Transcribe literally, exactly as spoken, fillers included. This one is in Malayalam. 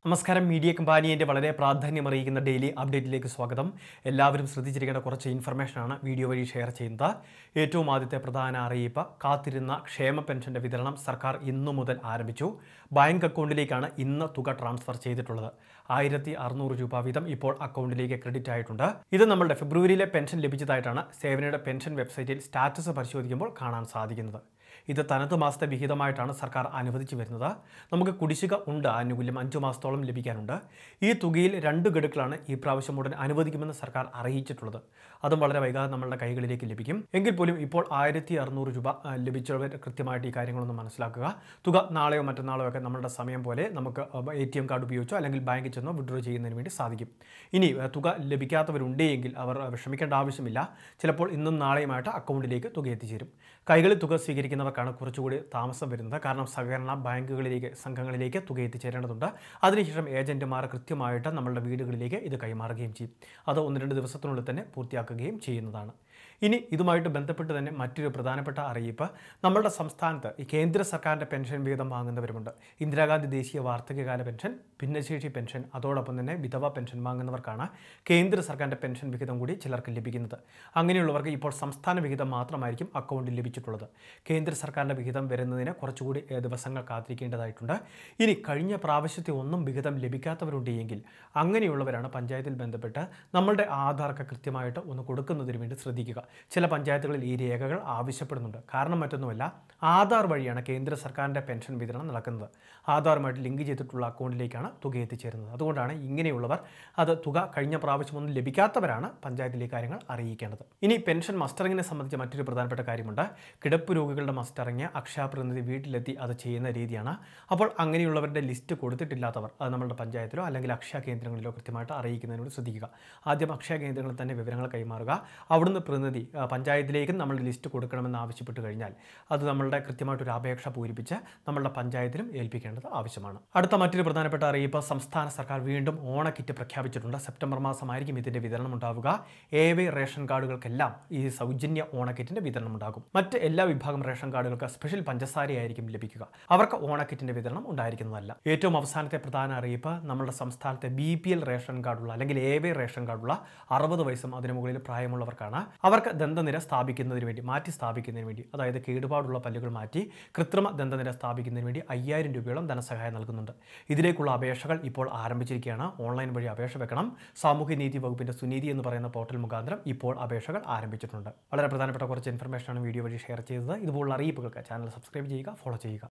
നമസ്കാരം. മീഡിയ കമ്പാനിയുടെ വളരെ പ്രാധാന്യമറിയിക്കുന്ന ഡെയിലി അപ്ഡേറ്റിലേക്ക് സ്വാഗതം. എല്ലാവരും ശ്രദ്ധിച്ചിരിക്കേണ്ട കുറച്ച് ഇൻഫർമേഷനാണ് വീഡിയോ വഴി ഷെയർ ചെയ്യുന്നത്. ഏറ്റവും ആദ്യത്തെ പ്രധാന അറിയിപ്പ്, കാത്തിരുന്ന ക്ഷേമ പെൻഷൻ്റെ വിതരണം സർക്കാർ ഇന്നു മുതൽ ആരംഭിച്ചു. ബാങ്ക് അക്കൗണ്ടിലേക്കാണ് ഇന്ന് തുക ട്രാൻസ്ഫർ ചെയ്തിട്ടുള്ളത്. ആയിരത്തി അറുന്നൂറ് രൂപ വീതം ഇപ്പോൾ അക്കൗണ്ടിലേക്ക് ക്രെഡിറ്റ് ആയിട്ടുണ്ട്. ഇത് നമ്മളുടെ ഫെബ്രുവരിയിലെ പെൻഷൻ ലഭിച്ചതായിട്ടാണ് സേവനയുടെ പെൻഷൻ വെബ്സൈറ്റിൽ സ്റ്റാറ്റസ് പരിശോധിക്കുമ്പോൾ കാണാൻ സാധിക്കുന്നത്. ഇത് തനത് മാസത്തെ വിഹിതമായിട്ടാണ് സർക്കാർ അനുവദിച്ചു വരുന്നത്. നമുക്ക് കുടിശ്ശിക ഉണ്ട്, ആനുകൂല്യം അഞ്ചു മാസത്തോളം ലഭിക്കാനുണ്ട്. ഈ തുകയിൽ രണ്ട് ഗഡുക്കളാണ് ഈ പ്രാവശ്യം ഉടൻ അനുവദിക്കുമെന്ന് സർക്കാർ അറിയിച്ചിട്ടുള്ളത്. അതും വളരെ വൈകാതെ നമ്മളുടെ കൈകളിലേക്ക് ലഭിക്കും. എങ്കിൽ പോലും ഇപ്പോൾ ആയിരത്തി അറുന്നൂറ് രൂപ ലഭിച്ചവർ കൃത്യമായിട്ട് ഈ കാര്യങ്ങളൊന്ന് മനസ്സിലാക്കുക. തുക നാളെയോ മറ്റന്നാളോ ഒക്കെ നമ്മളുടെ സമയം പോലെ നമുക്ക് എ ടി എം കാർഡ് ഉപയോഗിച്ചോ അല്ലെങ്കിൽ ബാങ്കിൽ ചെന്നോ വിഡ്രോ ചെയ്യുന്നതിന് വേണ്ടി സാധിക്കും. ഇനി തുക ലഭിക്കാത്തവരുണ്ടെങ്കിൽ അവർ വിഷമിക്കേണ്ട ആവശ്യമില്ല. ചിലപ്പോൾ ഇന്നും നാളെയുമായിട്ട് അക്കൗണ്ടിലേക്ക് തുക എത്തിച്ചേരും. കൈകളിൽ തുക സ്വീകരിക്കുന്നവർക്കാണ് കുറച്ചുകൂടി താമസം വരുന്നത്. കാരണം സഹകരണ ബാങ്കുകളിലേക്ക് സംഘങ്ങളിലേക്ക് തുക എത്തിച്ചേരേണ്ടതുണ്ട്. അതിനുശേഷം ഏജന്റുമാർ കൃത്യമായിട്ട് നമ്മളുടെ വീടുകളിലേക്ക് ഇത് കൈമാറുകയും ചെയ്യും. അത് ഒന്ന് രണ്ട് ദിവസത്തിനുള്ളിൽ തന്നെ പൂർത്തിയാക്കുകയും ചെയ്യുന്നതാണ്. ഇനി ഇതുമായിട്ട് ബന്ധപ്പെട്ട് തന്നെ മറ്റൊരു പ്രധാനപ്പെട്ട അറിയിപ്പ്, നമ്മളുടെ സംസ്ഥാനത്ത് ഈ കേന്ദ്ര സർക്കാരിൻ്റെ പെൻഷൻ വിഹിതം വാങ്ങുന്നവരുമുണ്ട്. ഇന്ദിരാഗാന്ധി ദേശീയ വാർദ്ധക്യകാല പെൻഷൻ, ഭിന്നശേഷി പെൻഷൻ, അതോടൊപ്പം തന്നെ വിധവ പെൻഷൻ വാങ്ങുന്നവർക്കാണ് കേന്ദ്ര സർക്കാരിൻ്റെ പെൻഷൻ വിഹിതം കൂടി ചിലർക്ക് ലഭിക്കുന്നത്. അങ്ങനെയുള്ളവർക്ക് ഇപ്പോൾ സംസ്ഥാന വിഹിതം മാത്രമായിരിക്കും അക്കൗണ്ടിൽ ലഭിച്ചിട്ടുള്ളത്. കേന്ദ്ര സർക്കാരിൻ്റെ വിഹിതം വരുന്നതിന് കുറച്ചുകൂടി ദിവസങ്ങൾ കാത്തിരിക്കേണ്ടതായിട്ടുണ്ട്. ഇനി കഴിഞ്ഞ പ്രാവശ്യത്തെ ഒന്നും വിഹിതം ലഭിക്കാത്തവരുണ്ടെങ്കിൽ അങ്ങനെയുള്ളവരാണ് പഞ്ചായത്തിൽ ബന്ധപ്പെട്ട് നമ്മളുടെ ആധാർക്ക് കൃത്യമായിട്ട് ഒന്ന് കൊടുക്കുന്നതിന് വേണ്ടി ശ്രദ്ധിക്കുക. ചില പഞ്ചായത്തുകളിൽ ഈ രേഖകൾ ആവശ്യപ്പെടുന്നുണ്ട്. കാരണം മറ്റൊന്നുമല്ല, ആധാർ വഴിയാണ് കേന്ദ്ര സർക്കാരിൻ്റെ പെൻഷൻ വിതരണം നടക്കുന്നത്. ആധാറുമായിട്ട് ലിങ്ക് ചെയ്തിട്ടുള്ള അക്കൗണ്ടിലേക്കാണ് തുക എത്തിച്ചേരുന്നത്. അതുകൊണ്ടാണ് ഇങ്ങനെയുള്ളവർ അത് തുക കഴിഞ്ഞ പ്രാവശ്യമൊന്നും ലഭിക്കാത്തവരാണ് പഞ്ചായത്തിലെ കാര്യങ്ങൾ അറിയിക്കേണ്ടത്. ഇനി പെൻഷൻ മസ്റ്ററിങ്ങിനെ സംബന്ധിച്ച് മറ്റൊരു പ്രധാനപ്പെട്ട കാര്യമുണ്ട്. കിടപ്പ് രോഗികളുടെ മസ്റ്ററിങ് അക്ഷയ പ്രതിനിധി വീട്ടിലെത്തി അത് ചെയ്യുന്ന രീതിയാണ്. അപ്പോൾ അങ്ങനെയുള്ളവരുടെ ലിസ്റ്റ് കൊടുത്തിട്ടില്ലാത്തവർ അത് നമ്മുടെ പഞ്ചായത്തിലോ അല്ലെങ്കിൽ അക്ഷയ കേന്ദ്രങ്ങളിലോ കൃത്യമായിട്ട് അറിയിക്കുന്നതിനോട് ശ്രദ്ധിക്കുക. ആദ്യം അക്ഷയ കേന്ദ്രങ്ങളിൽ തന്നെ വിവരങ്ങൾ കൈമാറുക. അവിടുന്ന് പ്രതിനിധി പഞ്ചായത്തിലേക്കും നമ്മൾ ലിസ്റ്റ് കൊടുക്കണമെന്ന് ആവശ്യപ്പെട്ട് കഴിഞ്ഞാൽ അത് നമ്മളുടെ കൃത്യമായിട്ടൊരു അപേക്ഷ പൂരിപ്പിച്ച് നമ്മളുടെ പഞ്ചായത്തിലും ഏൽപ്പിക്കേണ്ടത് ആവശ്യമാണ്. അടുത്ത മറ്റൊരു പ്രധാനപ്പെട്ട അറിയിപ്പ്, സംസ്ഥാന സർക്കാർ വീണ്ടും ഓണക്കിറ്റ് പ്രഖ്യാപിച്ചിട്ടുണ്ട്. സെപ്റ്റംബർ മാസമായിരിക്കും ഇതിൻ്റെ വിതരണം ഉണ്ടാവുക. എ വൈ റേഷൻ കാർഡുകൾക്കെല്ലാം ഈ സൗജന്യ ഓണക്കിറ്റിൻ്റെ വിതരണം ഉണ്ടാകും. മറ്റ് എല്ലാ വിഭാഗം റേഷൻ കാർഡുകൾക്ക് സ്പെഷ്യൽ പഞ്ചസാരയായിരിക്കും ലഭിക്കുക. അവർക്ക് ഓണക്കിറ്റിൻ്റെ വിതരണം ഉണ്ടായിരിക്കുന്നതല്ല. ഏറ്റവും അവസാനത്തെ പ്രധാന അറിയിപ്പ്, നമ്മുടെ സംസ്ഥാനത്തെ ബി പി എൽ റേഷൻ കാർഡുള്ള അല്ലെങ്കിൽ എ വൈ റേഷൻ കാർഡുള്ള അറുപത് വയസ്സും അതിനു മുകളിൽ പ്രായമുള്ളവർക്കാണ്. അവർക്ക് ദന്തനിര സ്ഥാപിക്കുന്നതിന് വേണ്ടി മാറ്റി സ്ഥാപിക്കുന്നതിന് വേണ്ടി അതായത് കേടുപാടുള്ള പല്ലുകൾ മാറ്റി കൃത്രിമ ദന്തനിര സ്ഥാപിക്കുന്നതിന് വേണ്ടി അയ്യായിരം രൂപയോളം ധനസഹായം നൽകുന്നുണ്ട്. ഇതിലേക്കുള്ള അപേക്ഷകൾ ഇപ്പോൾ ആരംഭിച്ചിരിക്കുകയാണ്. ഓൺലൈൻ വഴി അപേക്ഷ വെക്കണം. സാമൂഹ്യനീതി വകുപ്പിന്റെ സുനീതി എന്ന് പറയുന്ന പോർട്ടൽ മുഖാന്തരം ഇപ്പോൾ അപേക്ഷകൾ ആരംഭിച്ചിട്ടുണ്ട്. വളരെ പ്രധാനപ്പെട്ട കുറച്ച് ഇൻഫർമേഷനാണ് വീഡിയോ വഴി ഷെയർ ചെയ്തത്. ഇതുപോലുള്ള അറിയിപ്പുകൾക്ക് ചാനൽ സബ്സ്ക്രൈബ് ചെയ്യുക, ഫോളോ ചെയ്യുക.